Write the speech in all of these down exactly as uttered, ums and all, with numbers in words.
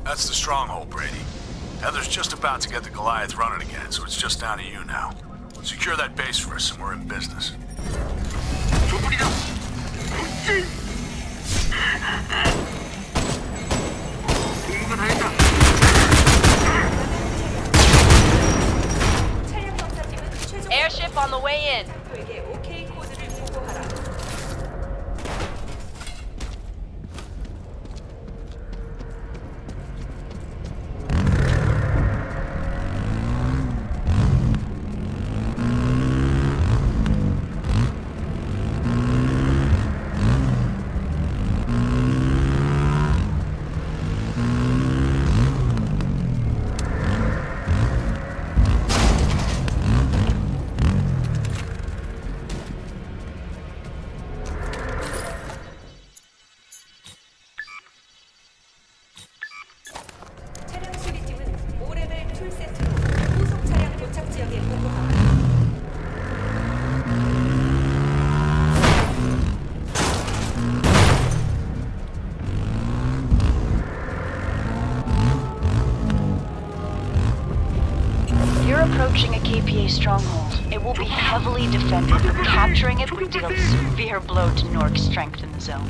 That's the stronghold, Brady. Heather's just about to get the Goliath running again, so it's just down to you now. Secure that base for us and we're in business. Airship on the way in. Approaching a K P A stronghold. It will be heavily defended, but capturing it would deal a severe blow to Nork's strength in the zone.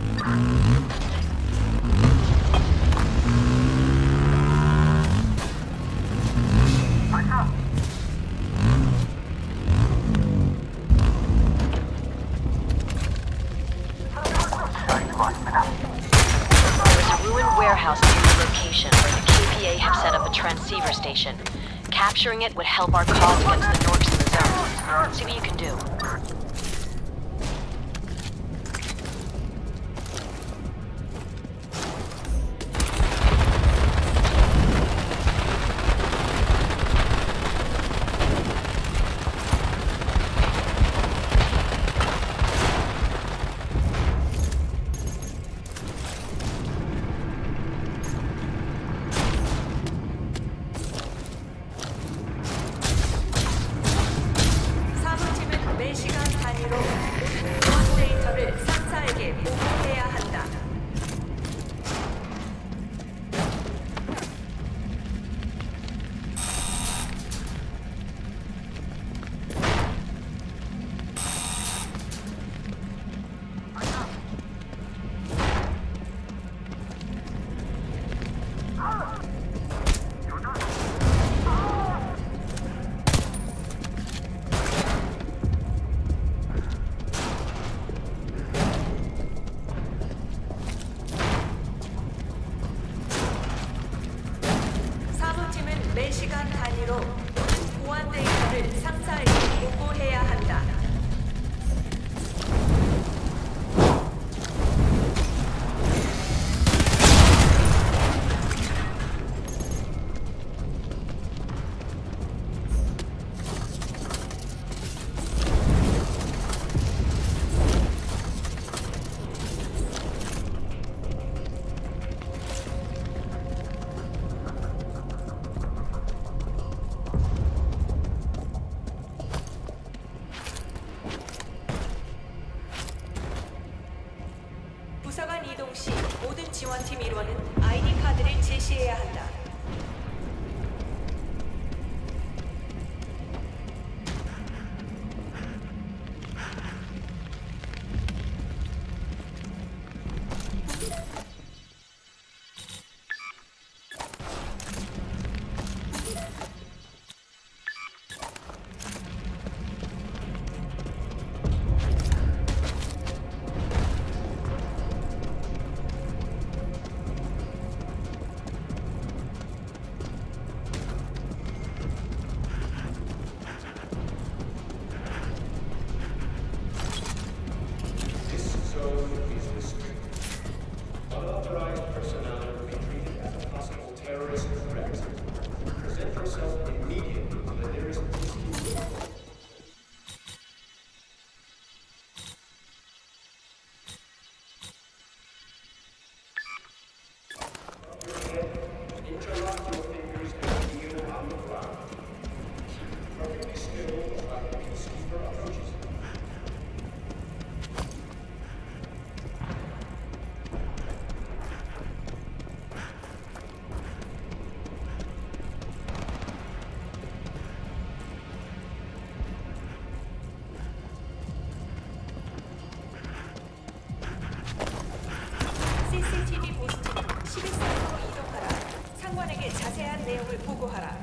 There is a ruined warehouse near the location where the K P A have set up a transceiver station. Capturing it would help our cause against the Norks in the zone. See what you can do. 부사관 이동 시 모든 지원팀 일원은 아이디 카드를 제시해야 한다. 자세한 내용을 보고하라.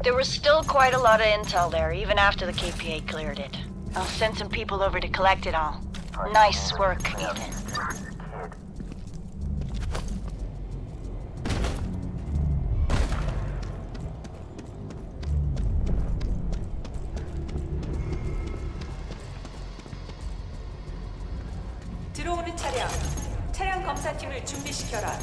There was still quite a lot of intel there, even after the K P A cleared it. I'll send some people over to collect it all. Nice work, Ethan. 들어오는 차량. 차량 검사팀을 준비시켜라.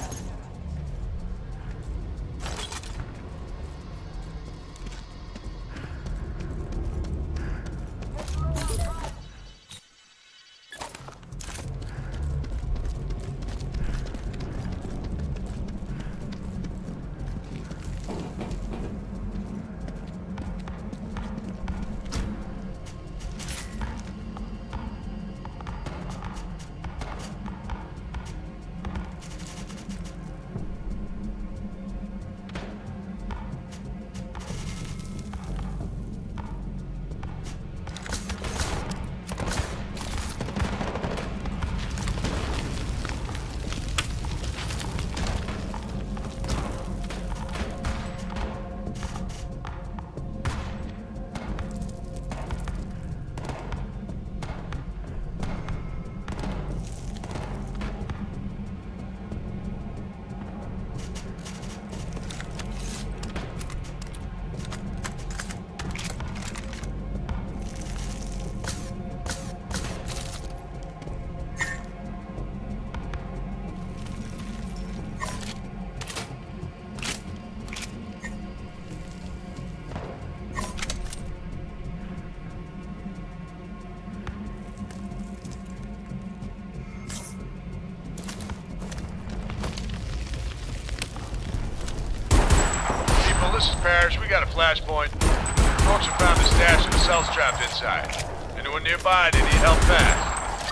This is Parrish. We got a flashpoint. Folks have found a stash of cells trapped inside. Anyone nearby, they need help fast.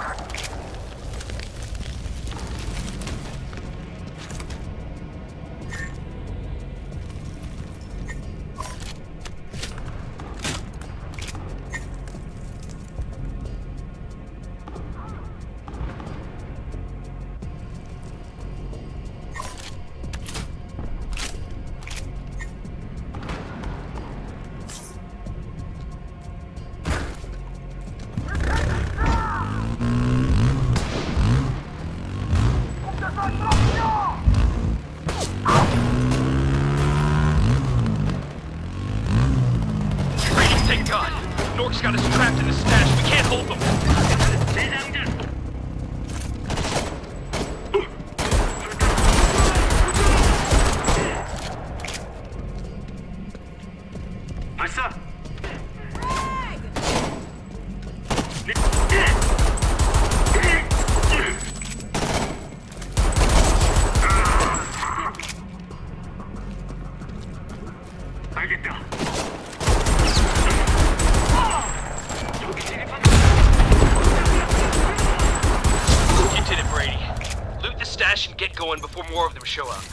Thank God! Nork's got us trapped in the stash. We can't hold them. And get going before more of them show up.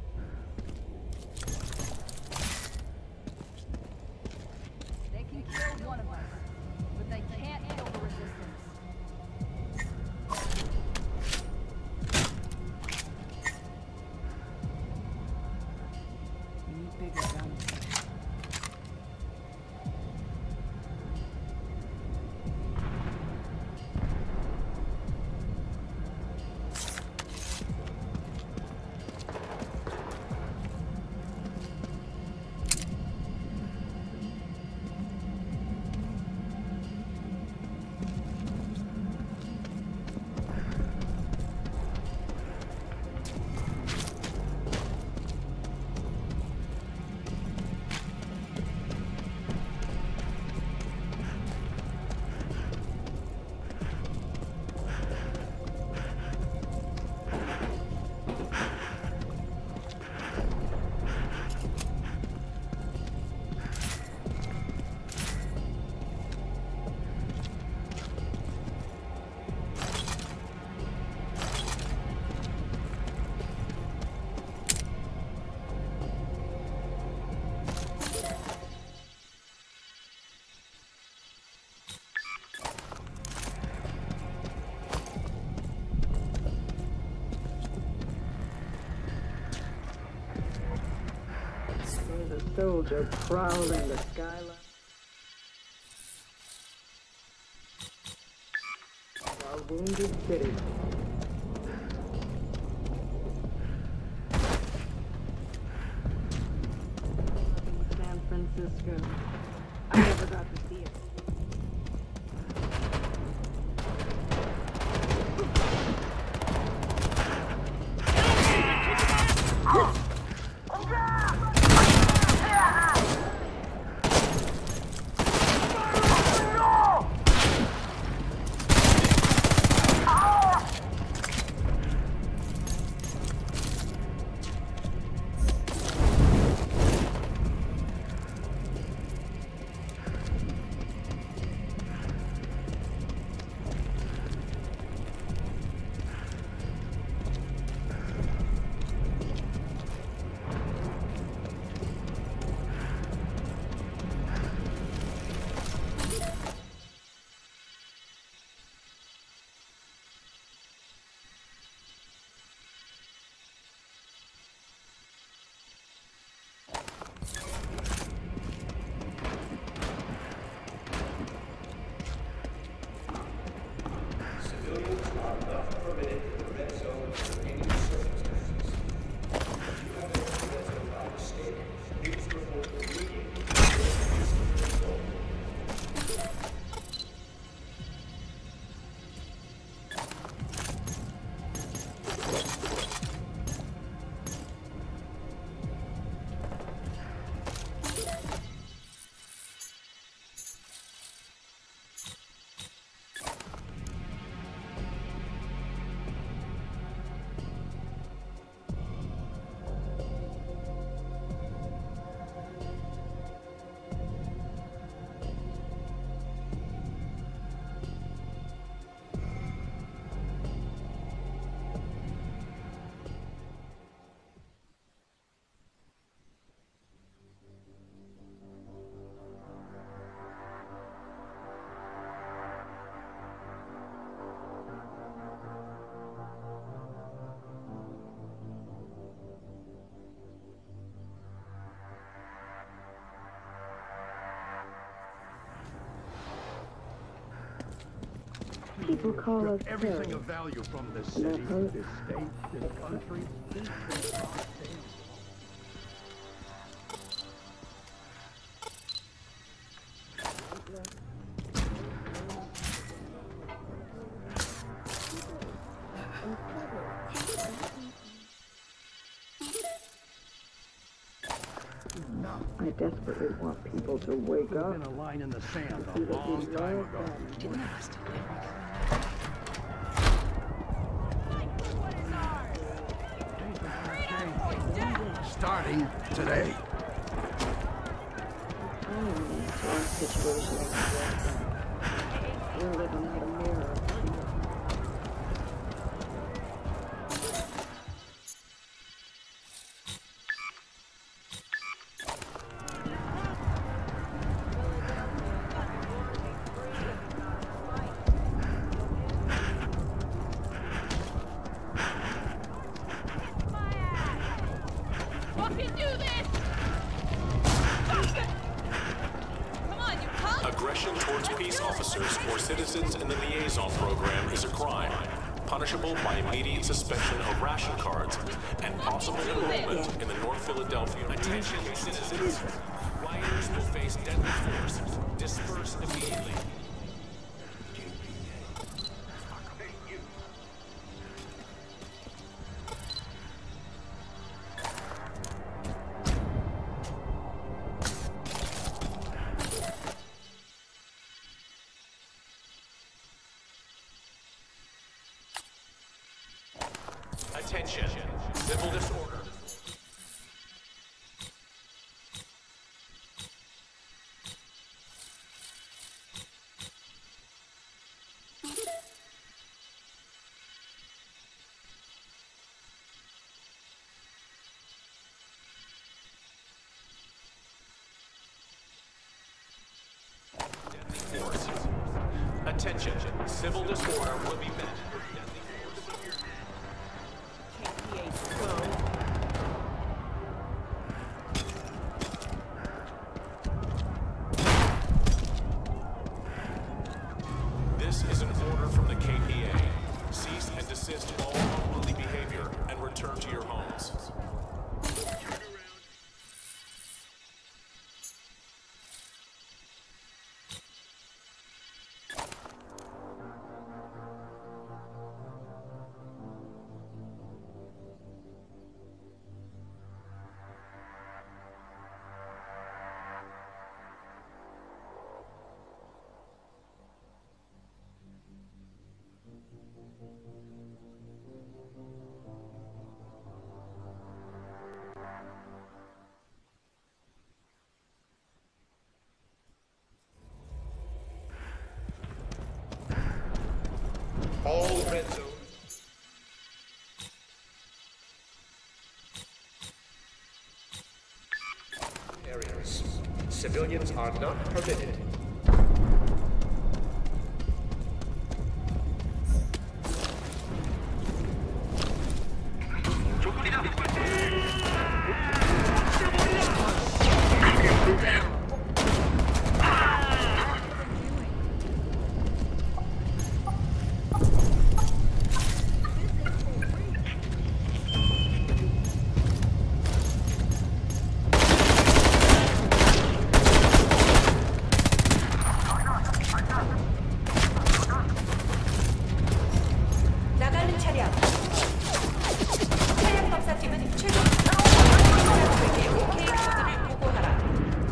They can kill one of us, but they can't kill the resistance. We need bigger guns. soldier prowling the skyline. Our wounded city. San Francisco. I never got to see it. People call us everything of value from this city, this state, this country. This is our state. I desperately want people to wake up. Been a line in the sand a long time ago. Didn't I must have Starting today. I am in a situation like we're living out a mirror. Aggression towards peace officers or citizens in the liaison program is a crime, punishable by immediate suspension of ration cards and possible enrollment in the North Philadelphia. Attention, citizens. Rioters will face deadly force. Disperse immediately. Attention, civil disorder. Deadly force. Attention, civil disorder will be met. desist all unruly behavior and return to your homes. All red zones. Areas. Civilians are not permitted. 나가는 차량. 차량 검사팀은 최종 차량에게 오케이 코드를 보고하라.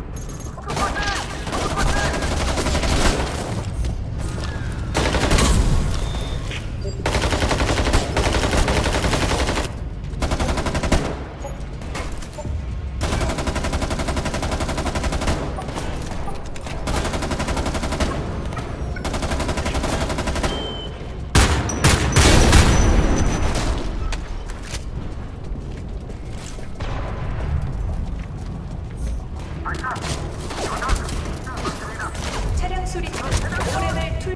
차량 수리팀은 오래날 툴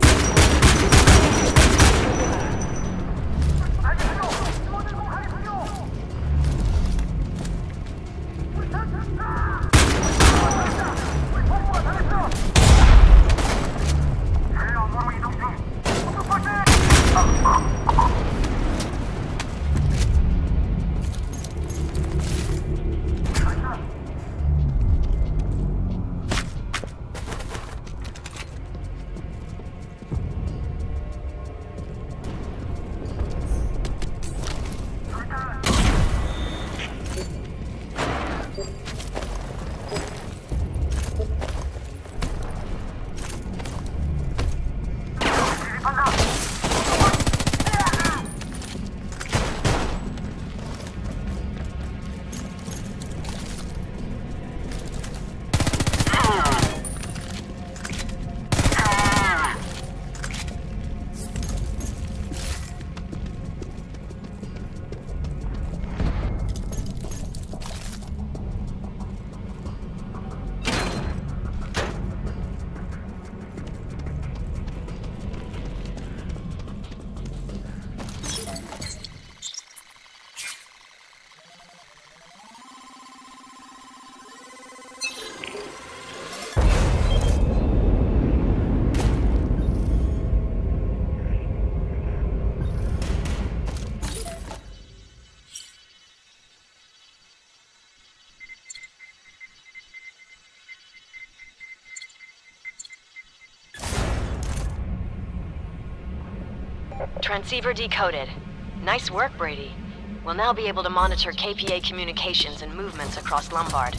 Transceiver decoded. Nice work, Brady. We'll now be able to monitor K P A communications and movements across Lombard.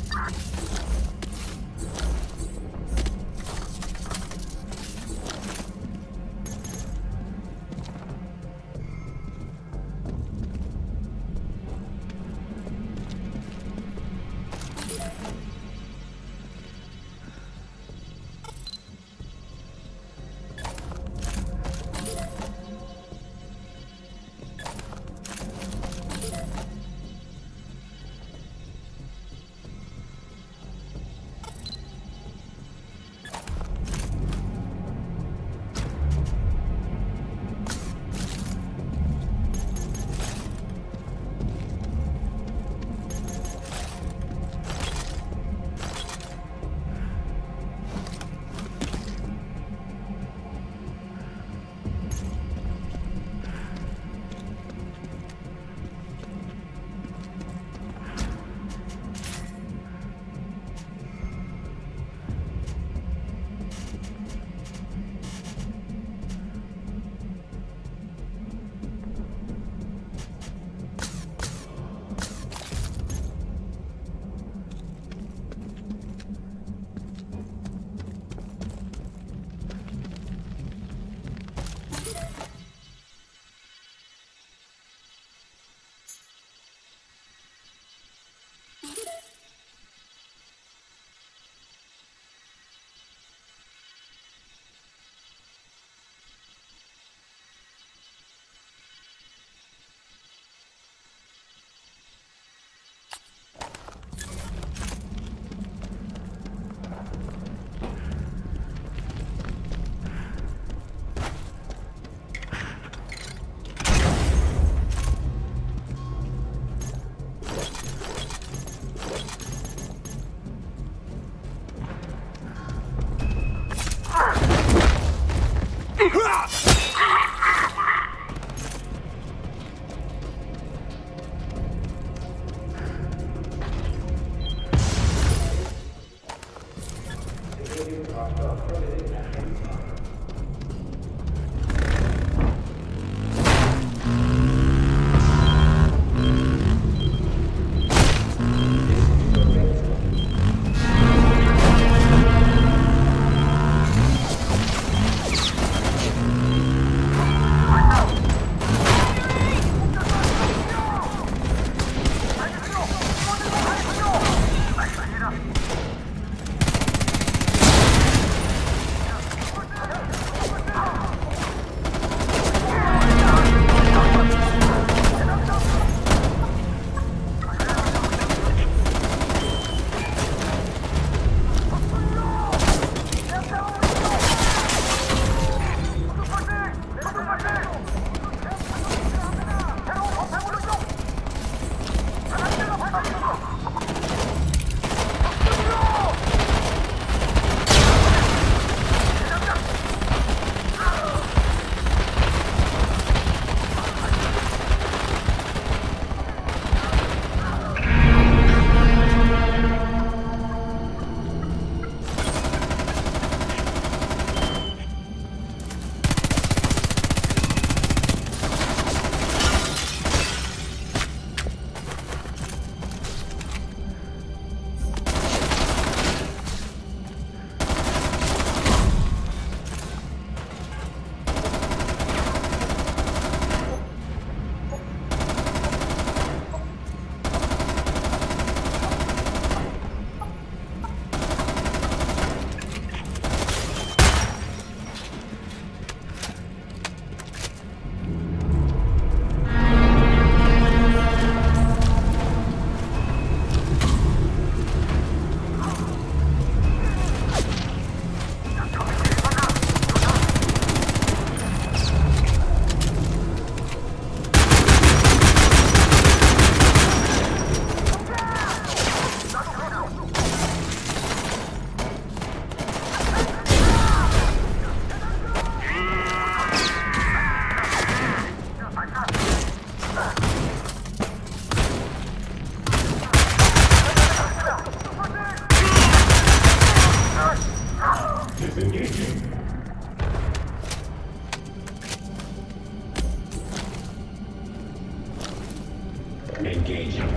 Engaging.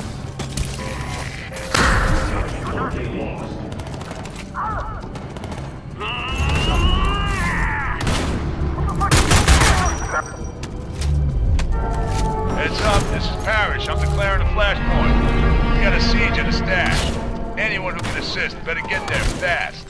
Target lost. Heads up, this is Parrish. I'm declaring a flashpoint. We got a siege at a stash. Anyone who can assist better get there fast.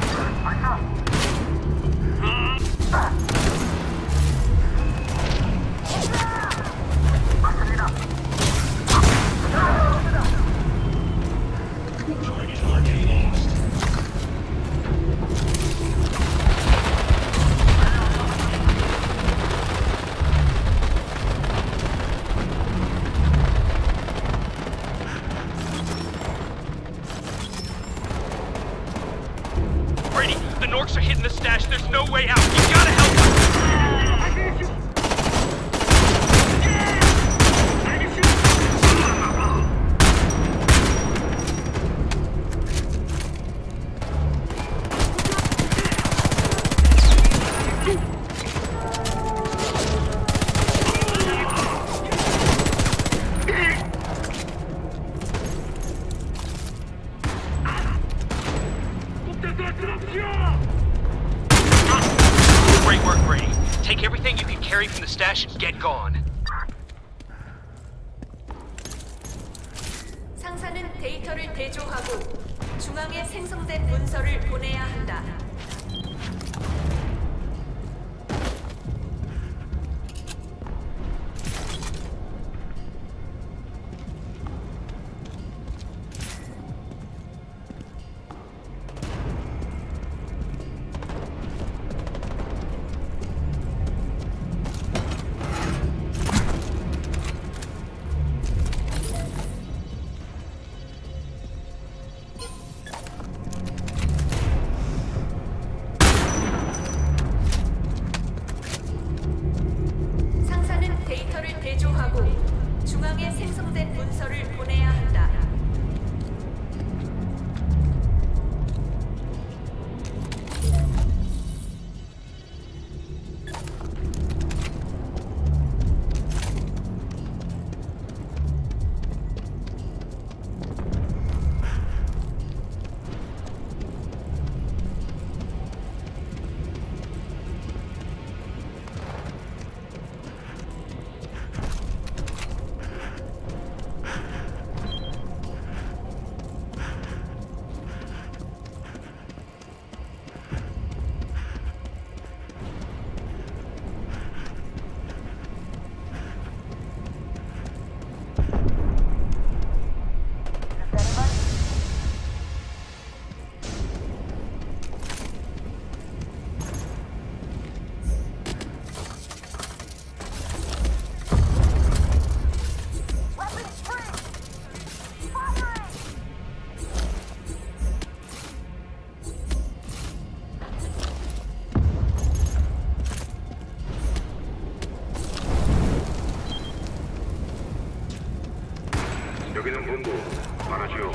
The Norks are hitting the stash. There's no way out. You gotta help us. Great work, Brady. Take everything you can carry from the stash and get gone. 상사는 데이터를 대조하고 중앙에 생성된 문서를 보내야 한다. 데이터를 대조하고 중앙에 생성된 문서를 보내야 한다. 여기는 본부. 말하시오.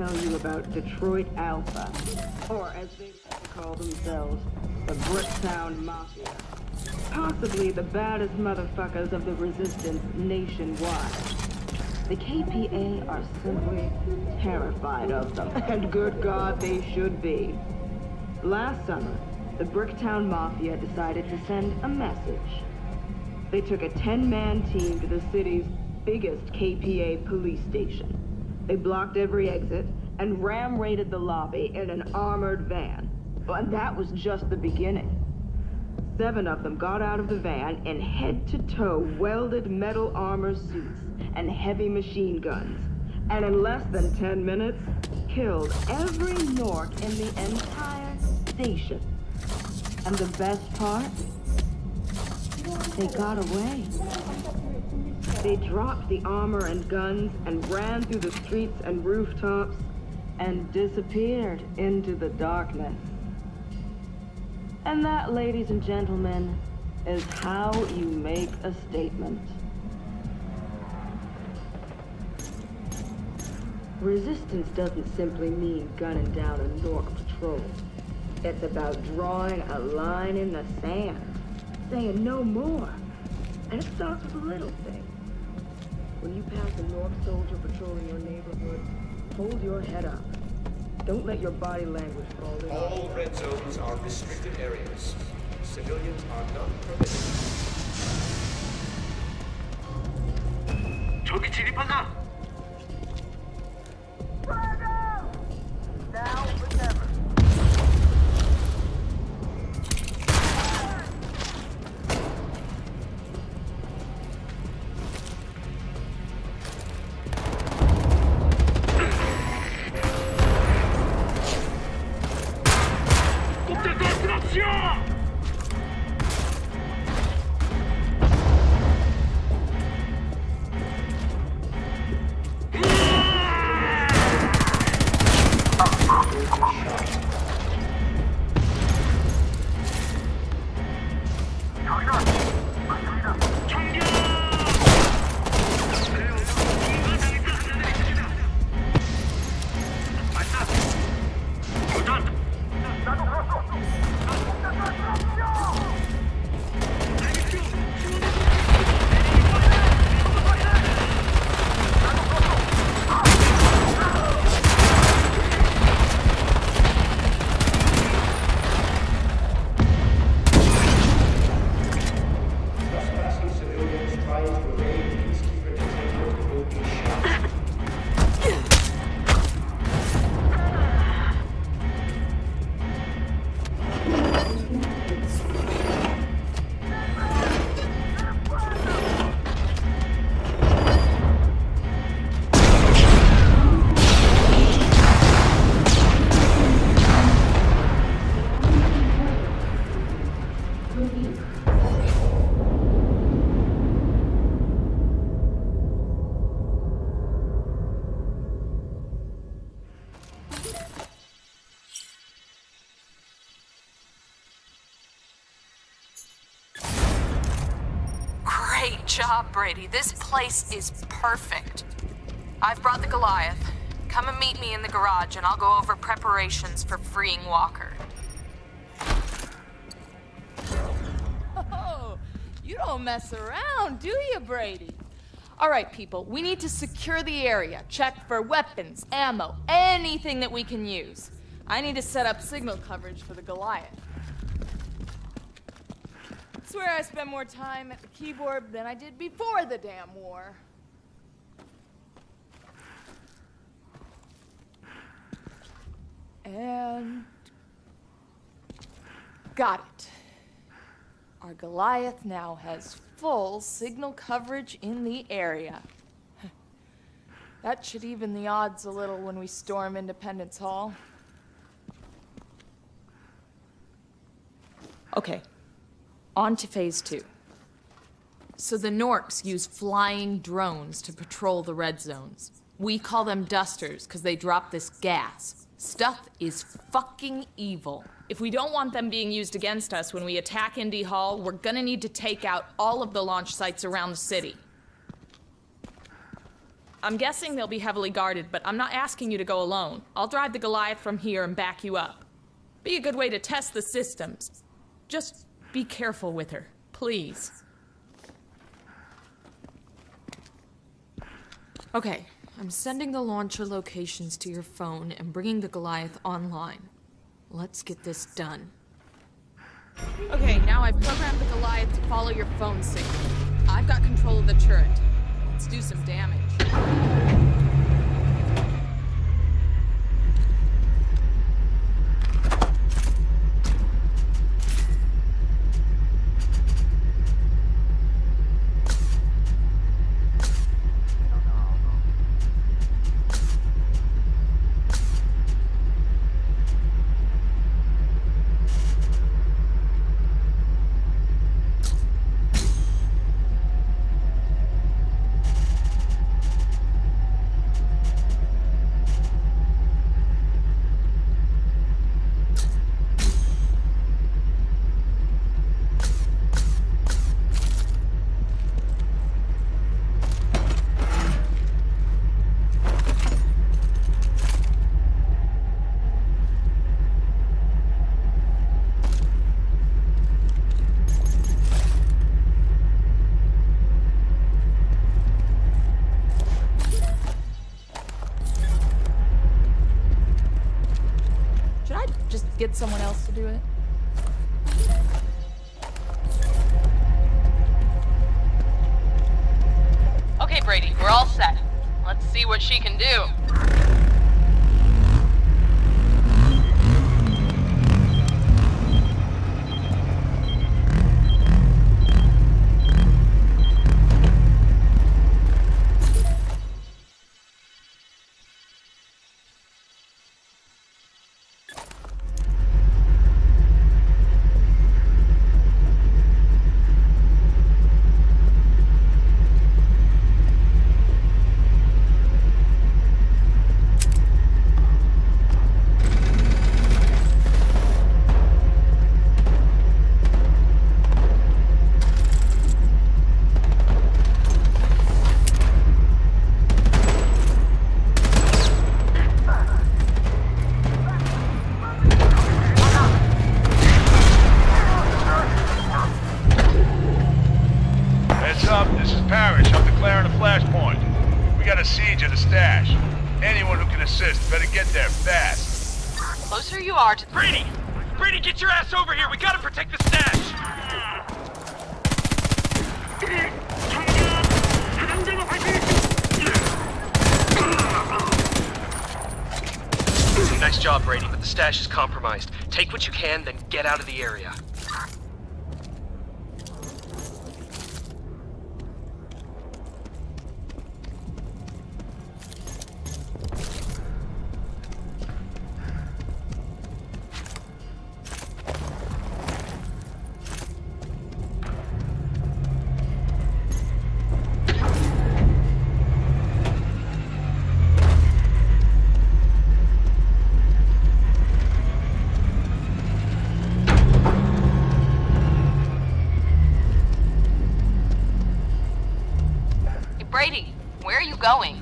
tell you about Detroit Alpha, or as they call themselves, the Bricktown Mafia. Possibly the baddest motherfuckers of the resistance nationwide. The K P A are simply terrified of them, and good God, they should be. Last summer, the Bricktown Mafia decided to send a message. They took a ten-man team to the city's biggest K P A police station. They blocked every exit and ram-raided the lobby in an armored van. And that was just the beginning. Seven of them got out of the van in head-to-toe welded metal armor suits and heavy machine guns. And in less than ten minutes, killed every Nork in the entire station. And the best part? They got away. They dropped the armor and guns and ran through the streets and rooftops and disappeared into the darkness. And that, ladies and gentlemen, is how you make a statement. Resistance doesn't simply mean gunning down a Nork patrol. It's about drawing a line in the sand, saying no more. And it starts with a little thing. When you pass a Nork soldier patrolling your neighborhood, hold your head up. Don't let your body language fall in. All red zones are restricted areas. Civilians are not permitted. 저기 진입한다. Now or never. Great job, Brady. This place is perfect. I've brought the Goliath. Come and meet me in the garage and I'll go over preparations for freeing Walker. Oh, you don't mess around, do you, Brady? All right, people, we need to secure the area. Check for weapons, ammo, anything that we can use. I need to set up signal coverage for the Goliath. I swear I spent more time at the keyboard than I did before the damn war. And... got it. Our Goliath now has full signal coverage in the area. That should even the odds a little when we storm Independence Hall. Okay, on to phase two. So the Norks use flying drones to patrol the red zones. We call them dusters because they drop this gas. Stuff is fucking evil. If we don't want them being used against us when we attack Indy Hall, we're gonna need to take out all of the launch sites around the city. I'm guessing they'll be heavily guarded, but I'm not asking you to go alone. I'll drive the Goliath from here and back you up. Be a good way to test the systems. Just be careful with her, please. Okay, I'm sending the launcher locations to your phone and bringing the Goliath online. Let's get this done. Okay, now I've programmed the Goliath to follow your phone signal. I've got control of the turret. Let's do some damage. Get someone else to do it? Okay, Brady, we're all set. Let's see what she can do. Siege of the stash. Anyone who can assist better get there fast. Closer you are to... Brady! Brady, get your ass over here! We gotta protect the stash! Nice job, Brady, but the stash is compromised. Take what you can, then get out of the area. Brady, where are you going?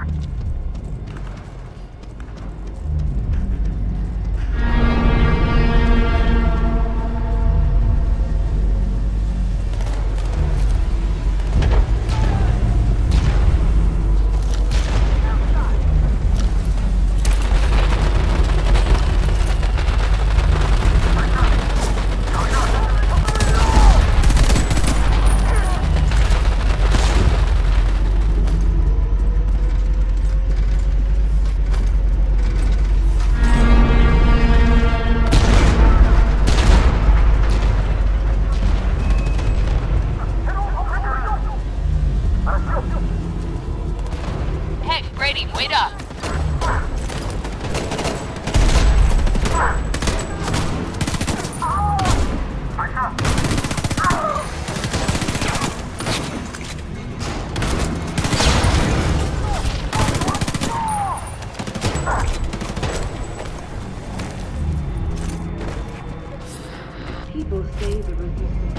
Brady, wait up! People say the resistance.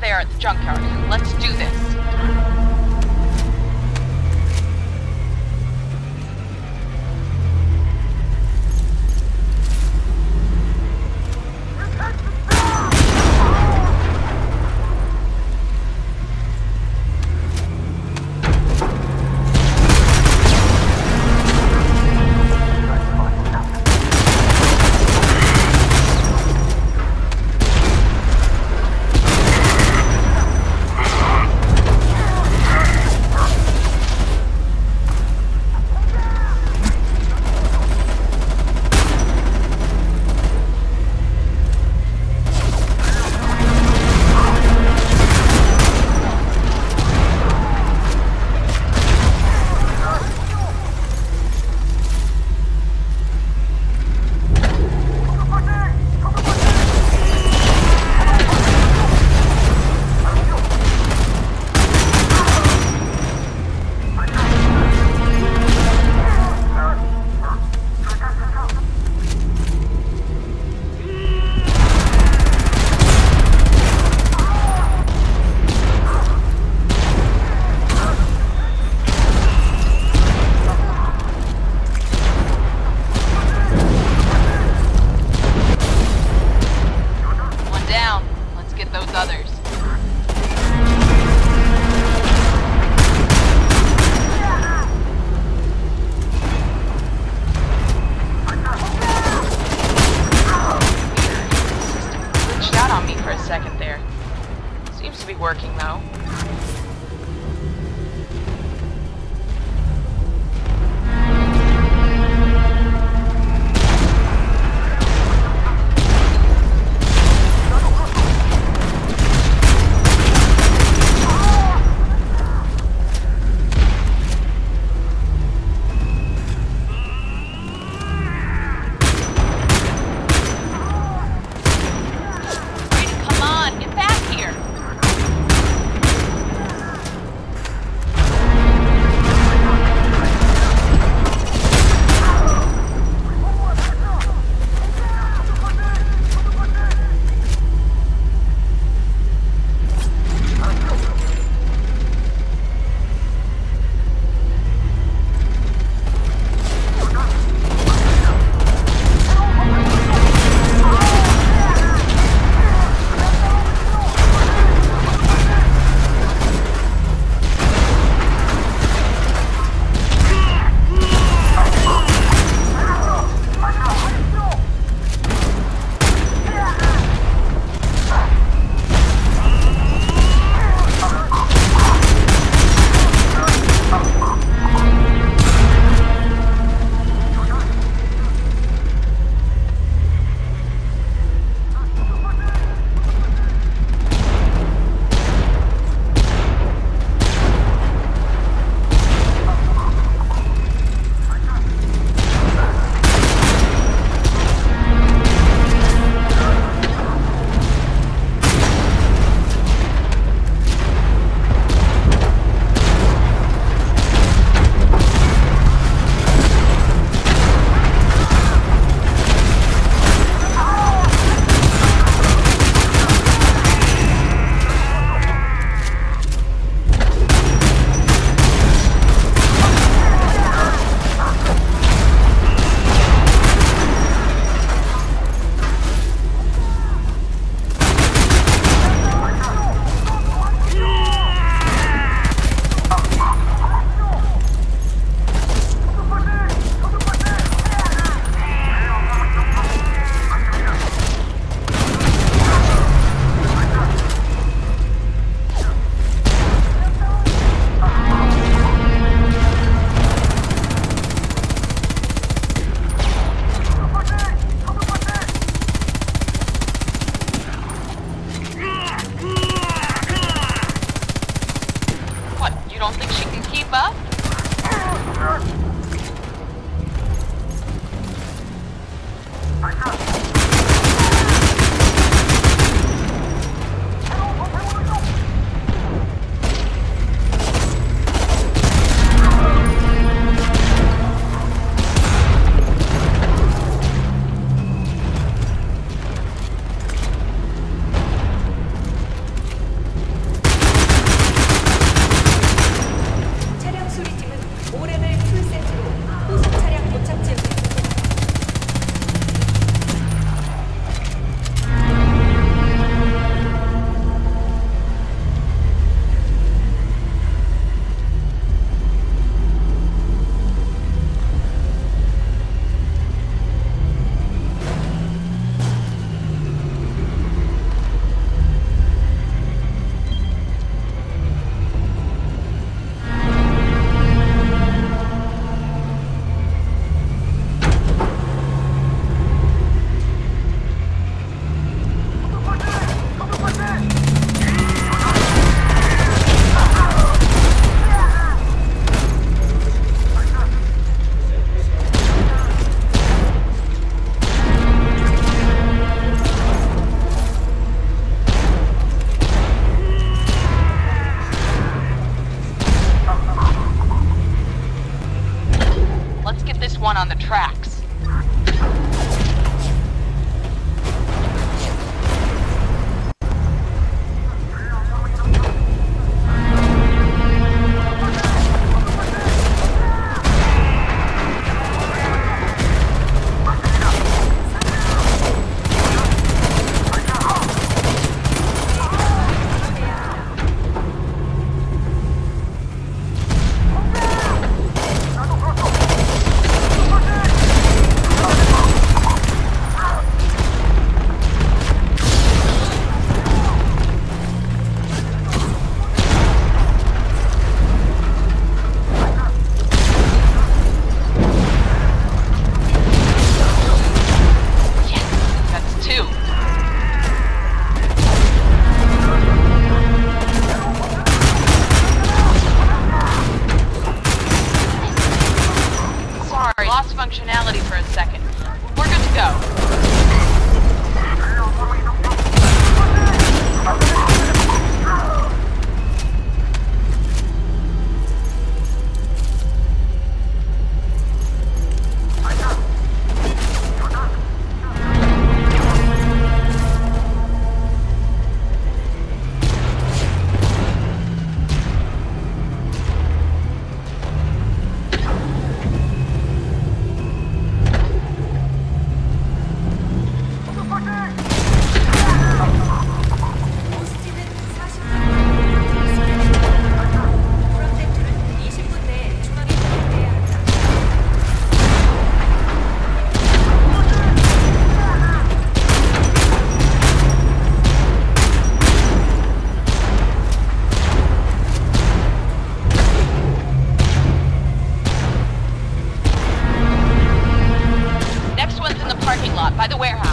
spare at the junkyard. Let's do this. Working though. Come on, get back here. next one on the tracks. Functionality for a second. We're good to go. By the warehouse.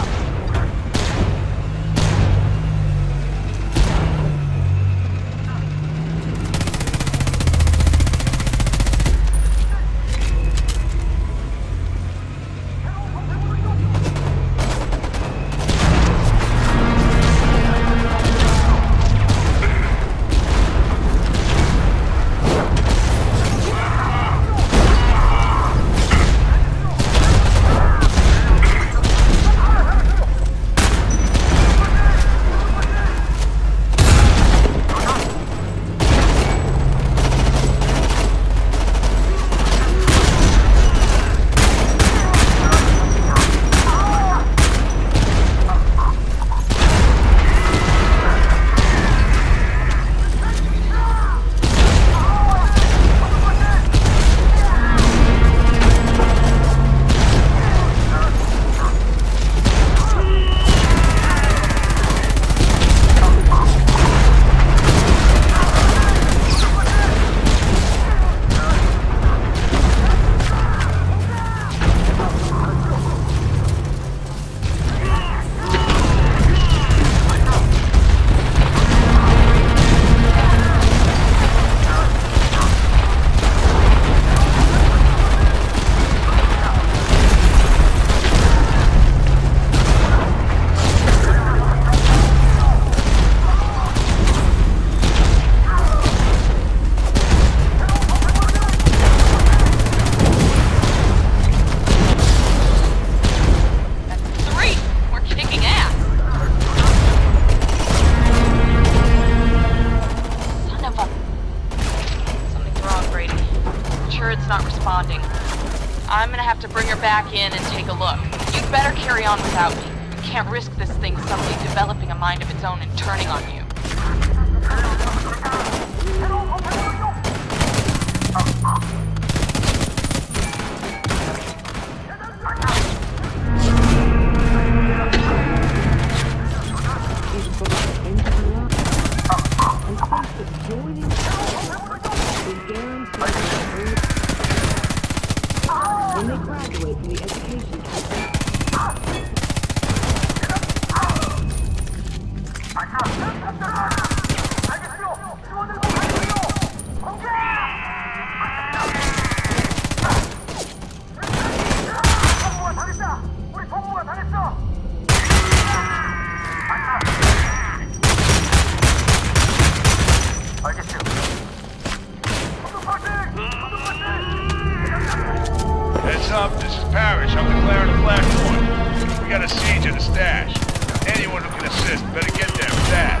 I'm gonna have to bring her back in and take a look. You'd better carry on without me. You can't risk this thing suddenly developing a mind of its own and turning on you. When they graduate from the education Heads up, Alpha, this is Parrish. I'm declaring a flashpoint. We got a siege at the stash. Anyone who can assist better get there fast.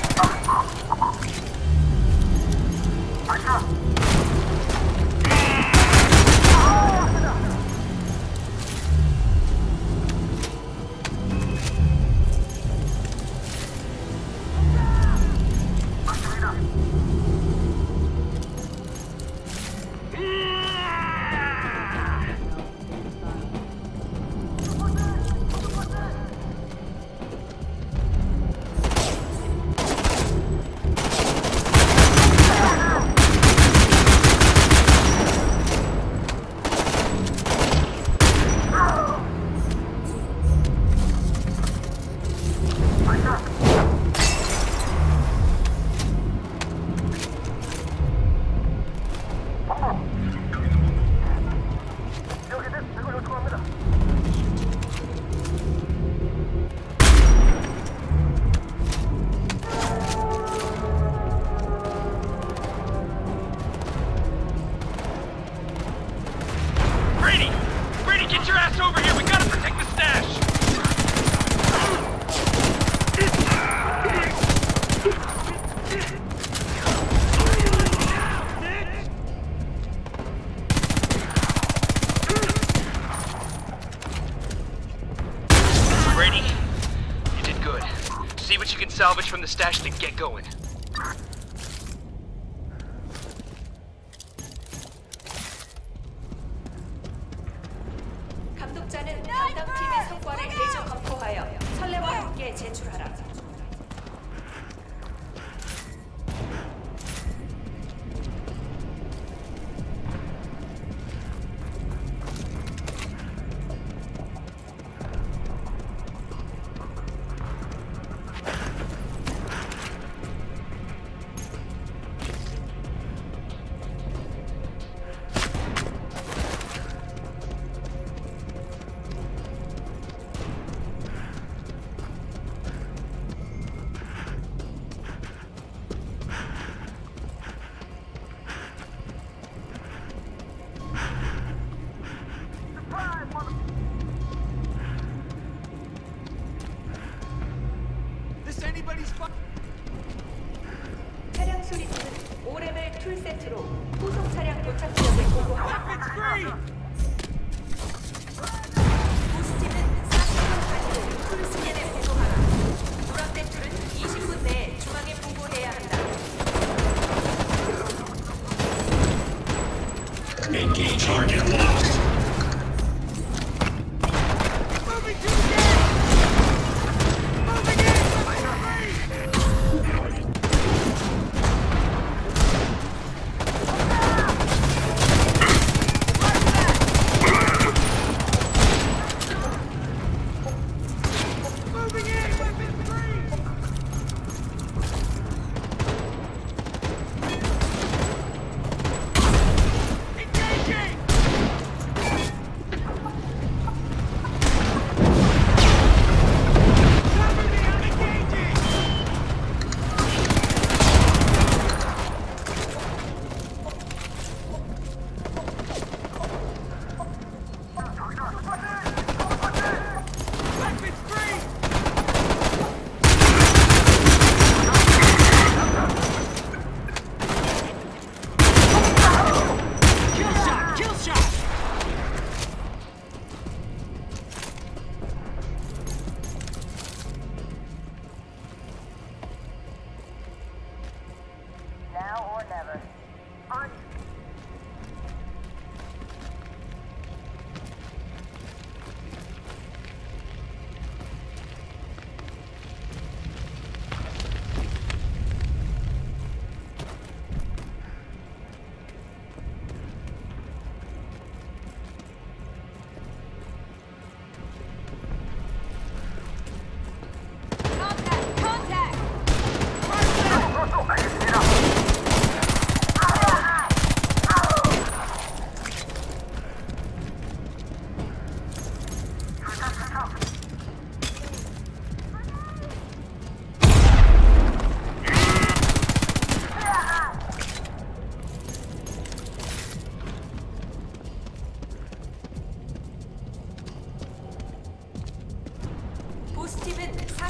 Salvage from the stash to get going. 감독자는 담당 팀의 성과를 대조 검토하여 설레와 함께 제출하라. 차량 수리팀은 오 레벨 툴 세트로 후속 차량 도착 지역을 보고하라. 보스팀은 사십 분 단위로 툴 스캔을 배송하라. 누락된 툴은 이십 분 내에 중앙에 보고해야 한다. Engage target lost. Moving in!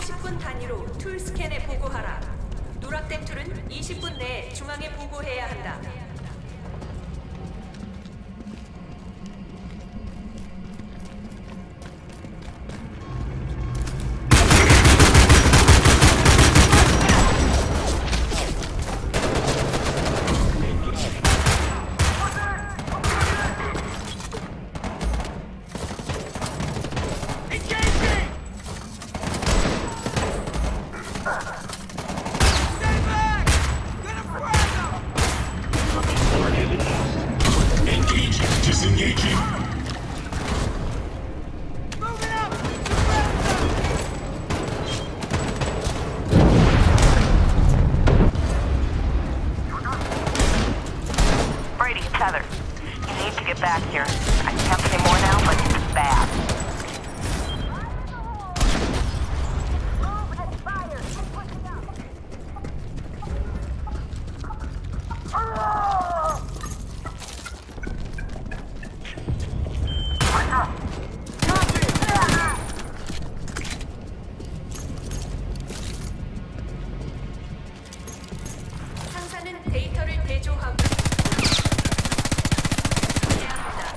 사십 분 단위로 툴 스캔에 보고하라. 누락된 툴은 이십 분 내에 중앙에 보고해야 한다. 상사는 데이터를 대조하고 해야 한다.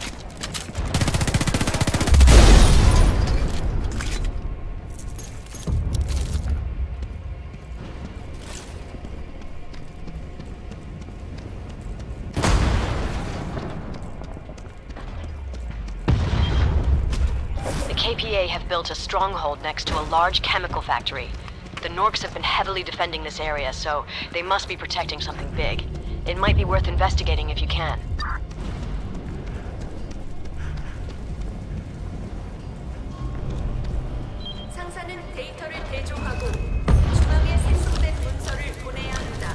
The K P A have built a stronghold next to a large chemical factory. The Norks have been heavily defending this area, so they must be protecting something big. It might be worth investigating if you can. 상사는 데이터를 대조하고 중앙에 생성된 문서를 보내야 한다.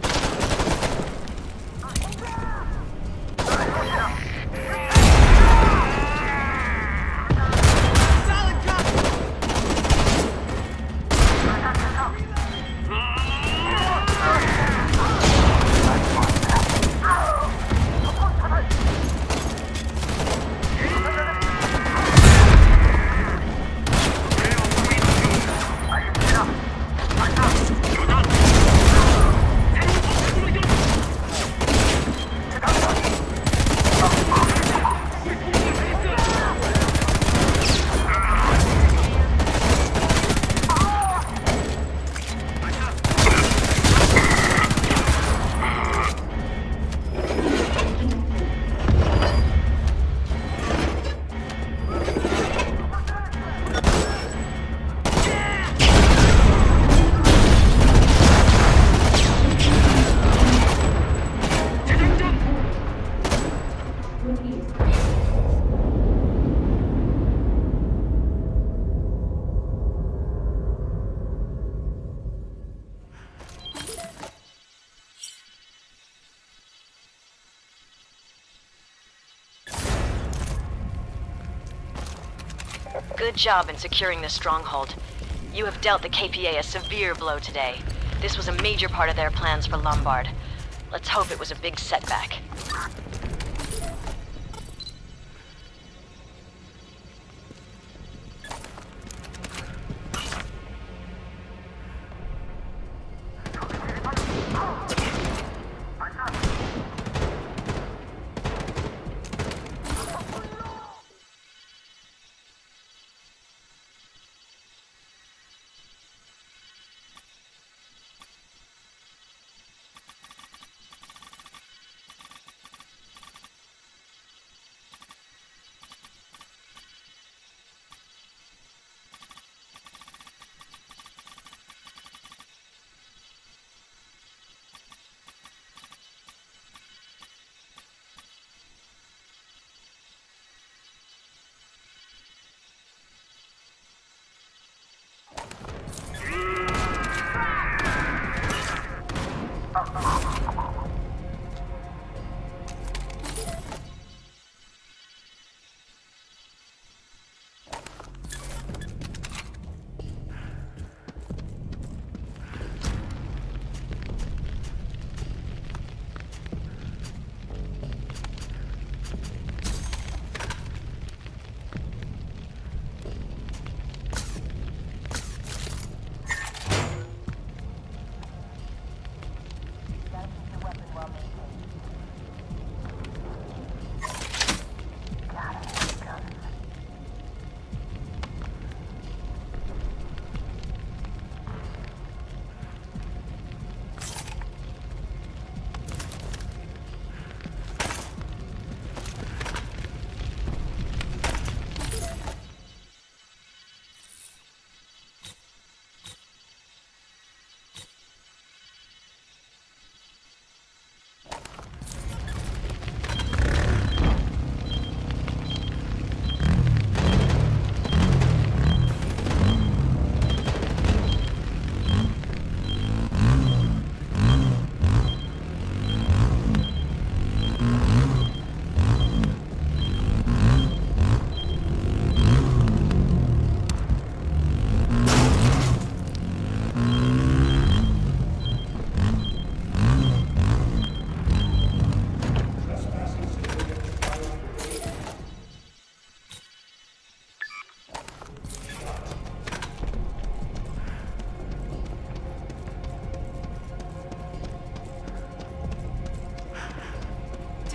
Good job in securing this stronghold. You have dealt the K P A a severe blow today. This was a major part of their plans for Lombard. Let's hope it was a big setback.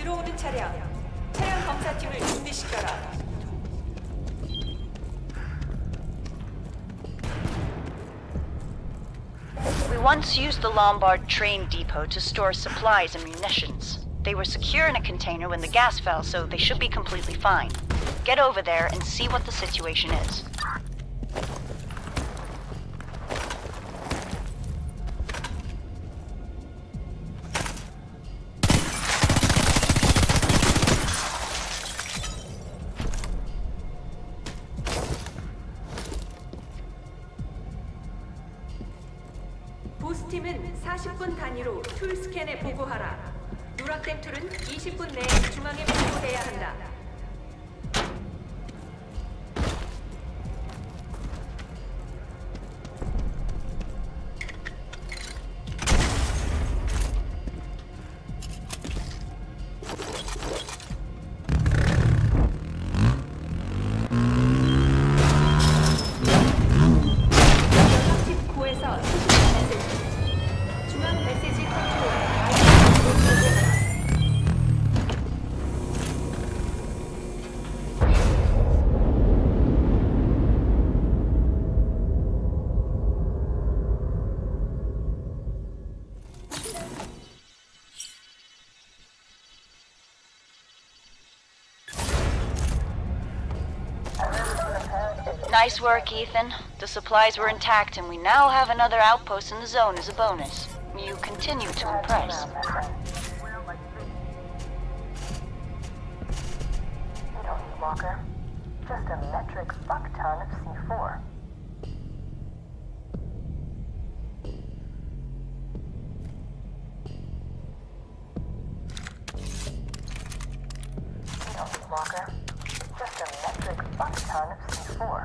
들어오는 차량. 차량 검사팀을 준비시켜라. We once used the Lombard train depot to store supplies and munitions. They were secure in a container when the gas fell, so they should be completely fine. Get over there and see what the situation is. 보스팀은 사십 분 단위로 툴 스캔에 보고하라. 누락된 툴은 이십 분 내에 중앙에 보고해야 한다. Nice work, Ethan. The supplies were intact, and we now have another outpost in the zone as a bonus. You continue to impress. You don't need Walker. Just a metric fuck ton of C four. You don't need Walker. Just a metric fuck ton of C four.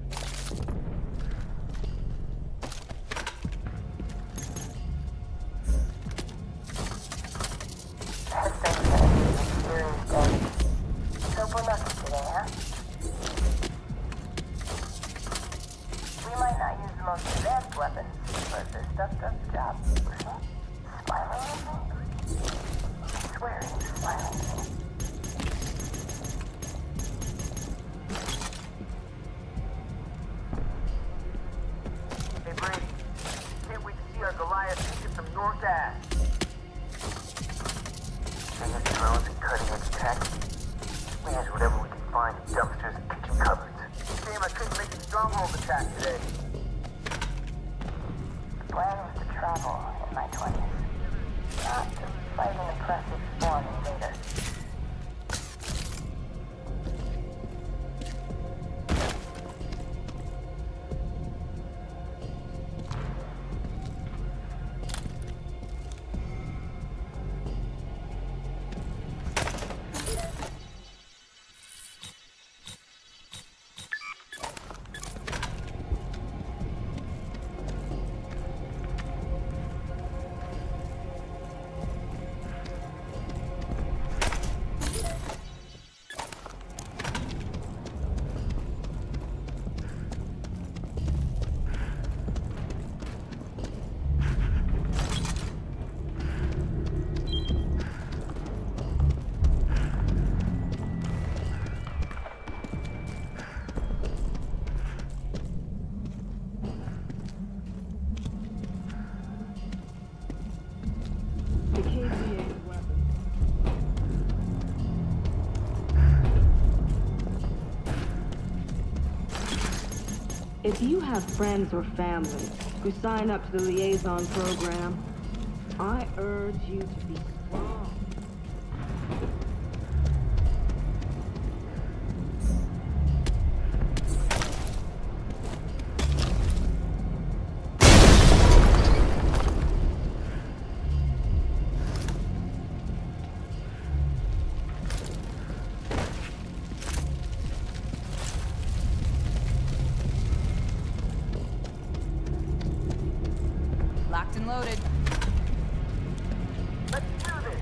If you have friends or family who sign up to the liaison program, I urge you to be strong. Locked and loaded. Let's do this.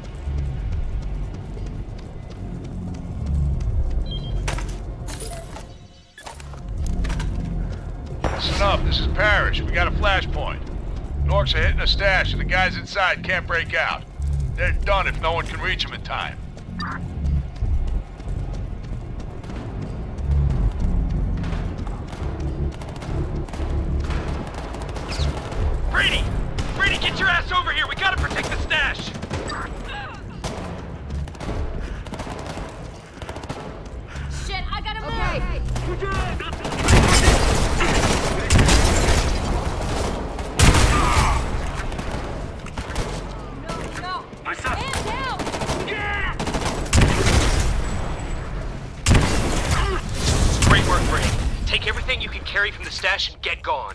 Listen up, this is Parrish. We got a flashpoint. Norks are hitting a stash and the guys inside can't break out. They're done if no one can reach them in time. Brady! Brady, get your ass over here! We gotta protect the stash! Shit, I gotta move! No, no! Man down! Yeah! Great work, Brady. Take everything you can carry from the stash and get gone.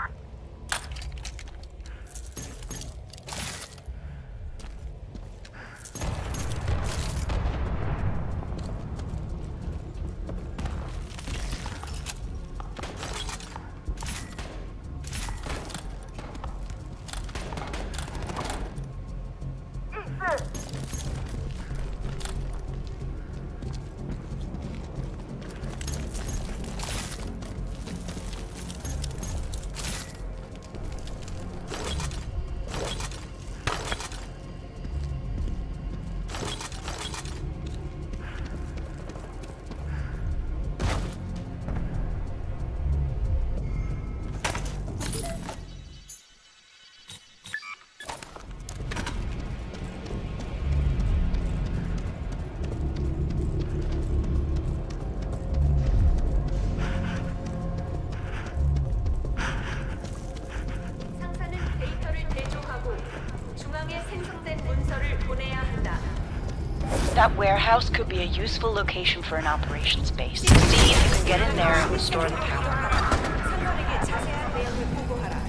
That warehouse could be a useful location for an operations base. See if you can get in there and restore the power. 상관에게 자세한 내용을 보고하라.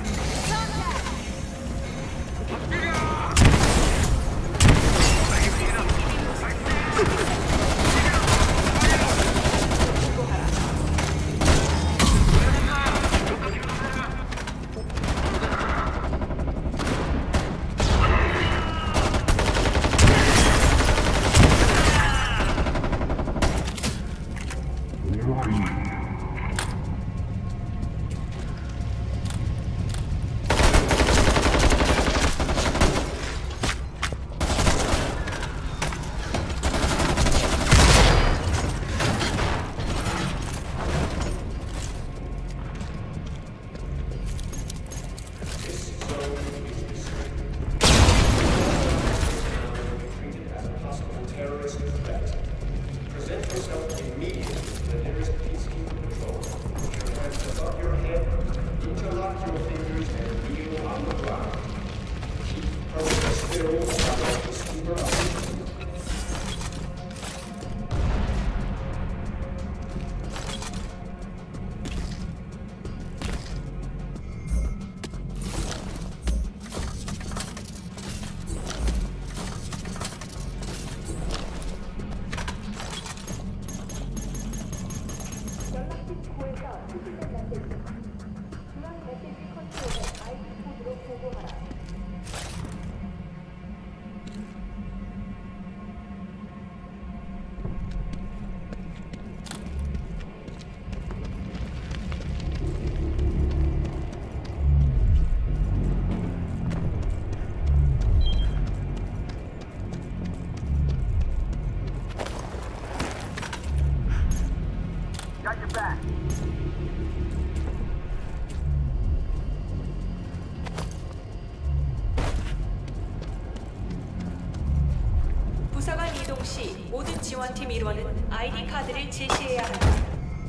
부사관 이동 시 모든 지원팀 일원은 아이디 카드를 제시해야 한다.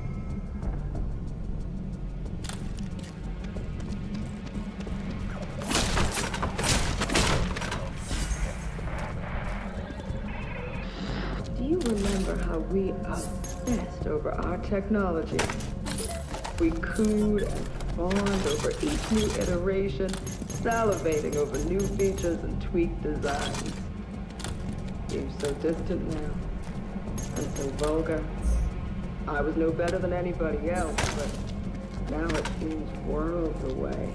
Do you remember how we obsessed over our technology? We cooed and fawned over each new iteration, salivating over new features and tweaked designs. Seems so distant now, and so vulgar. I was no better than anybody else, but now it seems worlds away.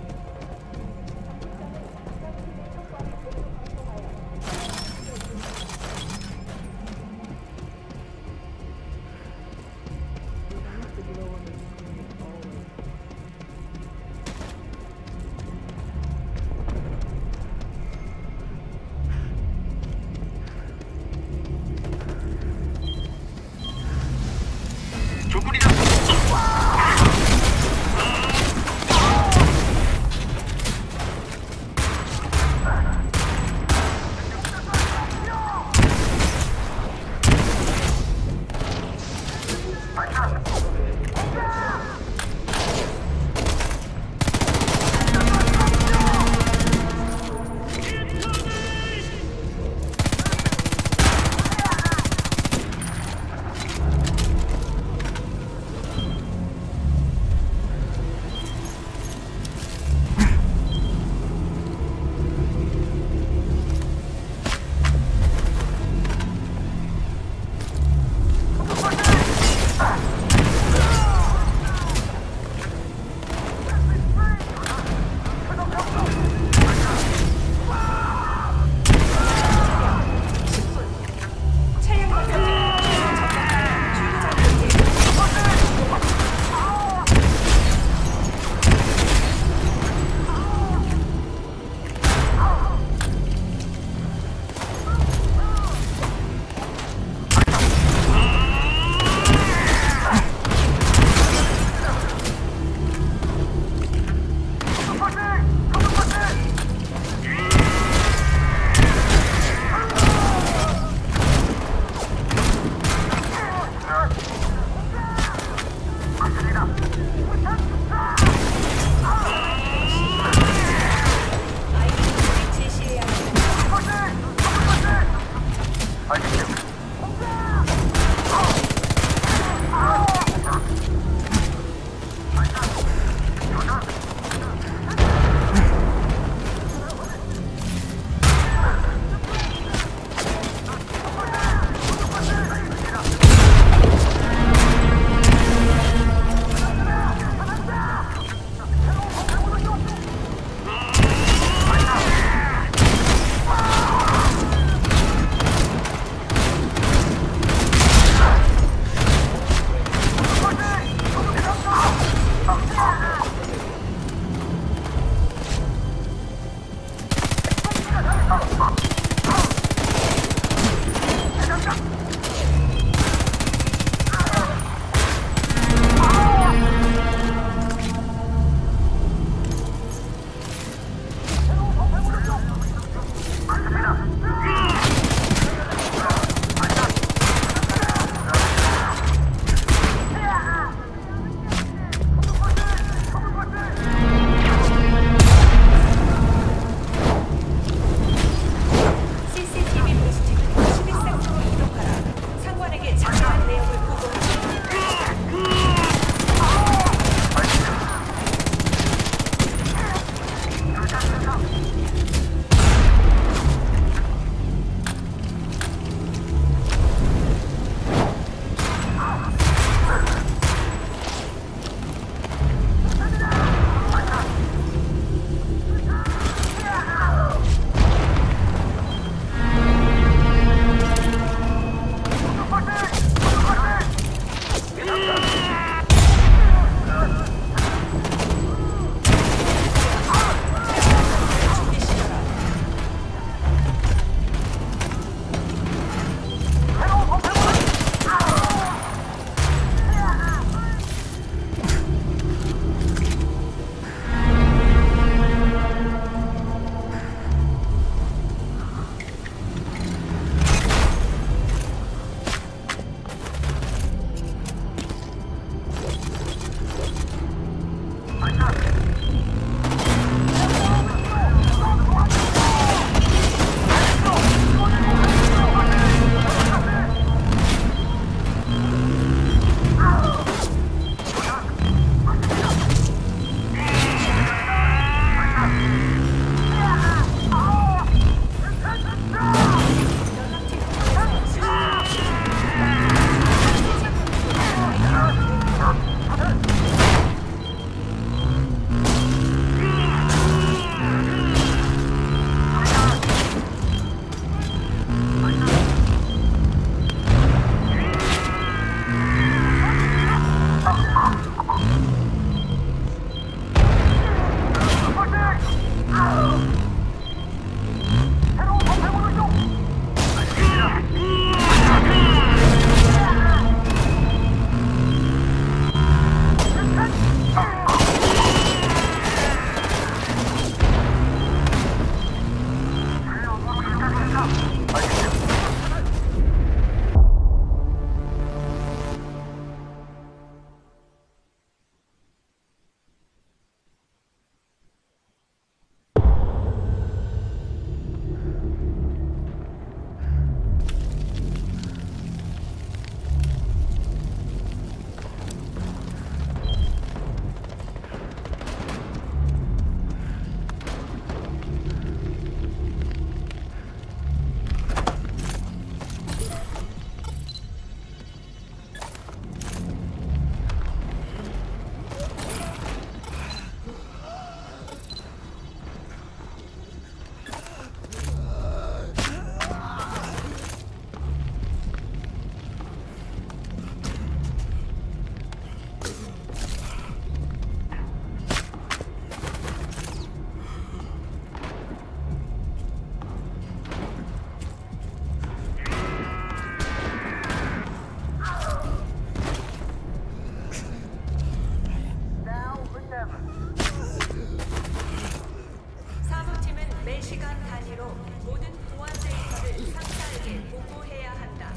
사무팀은 매시간 단위로 모든 보안 데이터를 상사에게 보고해야 한다.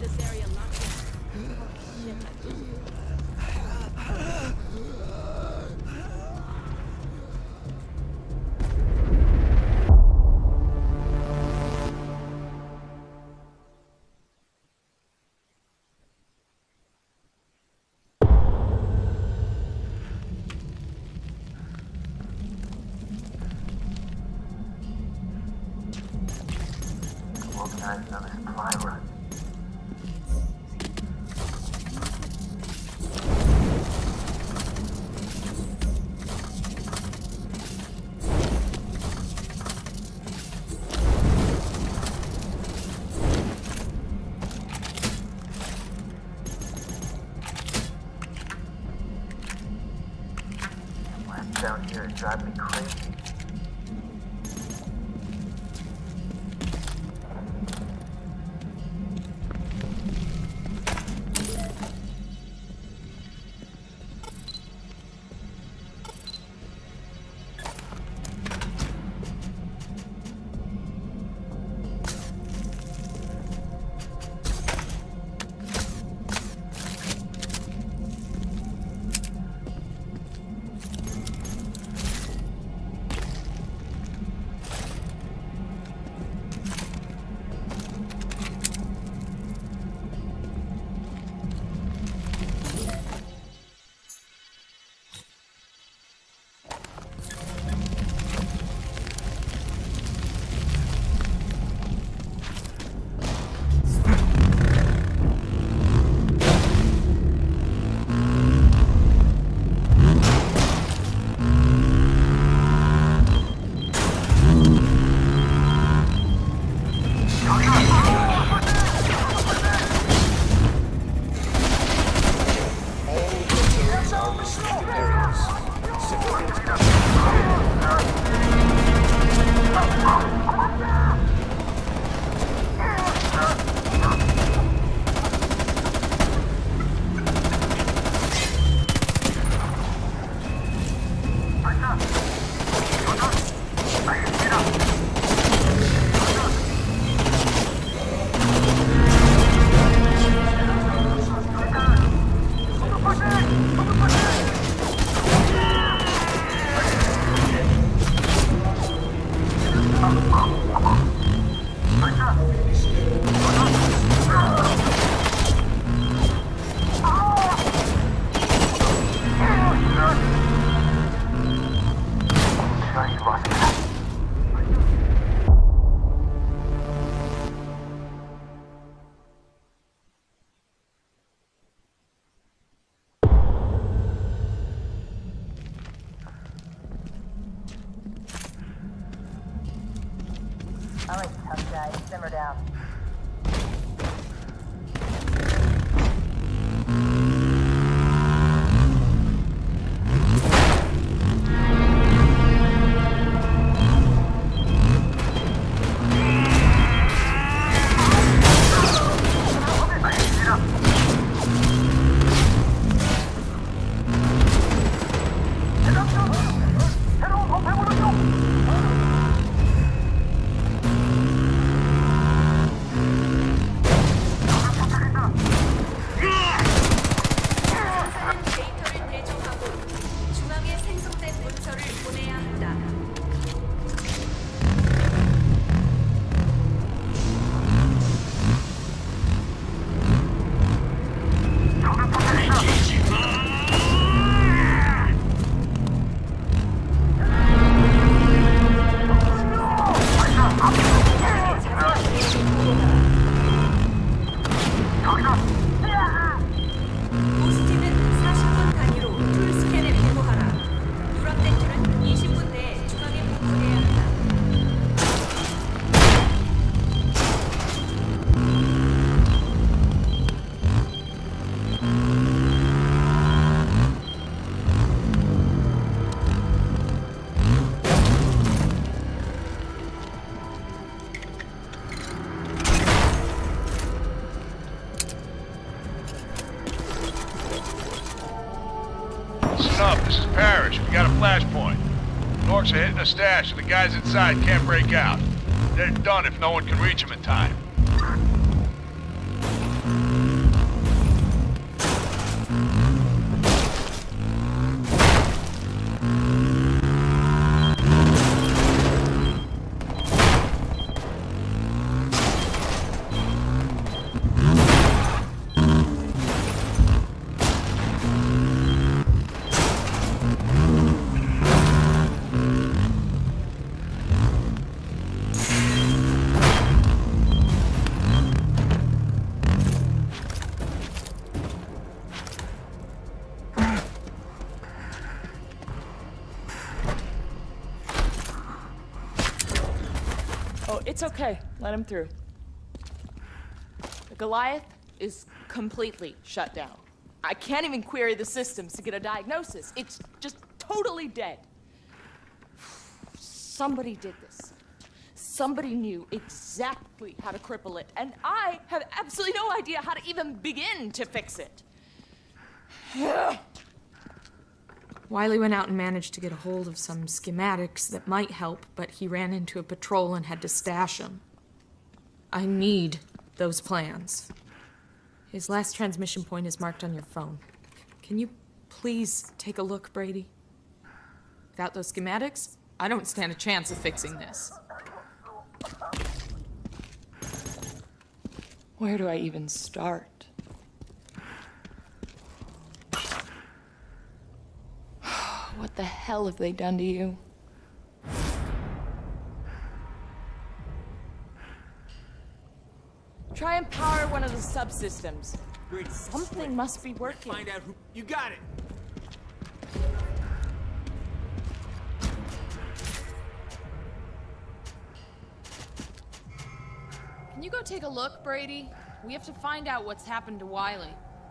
Organize another supply run. What's down here is driving me crazy. All right, tough guys, simmer down. Listen up, this is Parrish. We got a flashpoint. Norks are hitting a stash and the guys inside can't break out. They're done if no one can reach them in time. It's okay. Let him through. The Goliath is completely shut down. I can't even query the systems to get a diagnosis. It's just totally dead. Somebody did this. Somebody knew exactly how to cripple it, and I have absolutely no idea how to even begin to fix it. Wiley went out and managed to get a hold of some schematics that might help, but he ran into a patrol and had to stash them. I need those plans. His last transmission point is marked on your phone. Can you please take a look, Brady? Without those schematics, I don't stand a chance of fixing this. Where do I even start? What the hell have they done to you? Try and power one of the subsystems. Something must be working. Find out who... You got it! Can you go take a look, Brady? We have to find out what's happened to Wiley.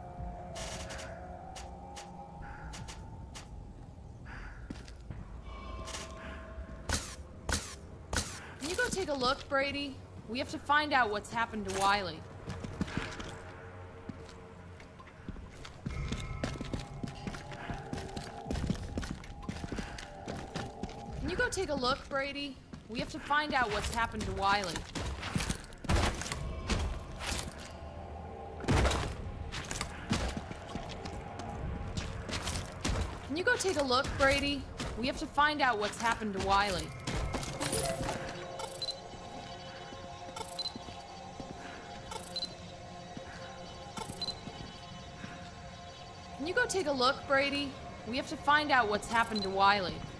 Can you go take a look, Brady? We have to find out what's happened to Wiley. Can you go take a look, Brady? We have to find out what's happened to Wiley. Can you go take a look, Brady? We have to find out what's happened to Wiley. Can you go take a look, Brady? We have to find out what's happened to Wiley.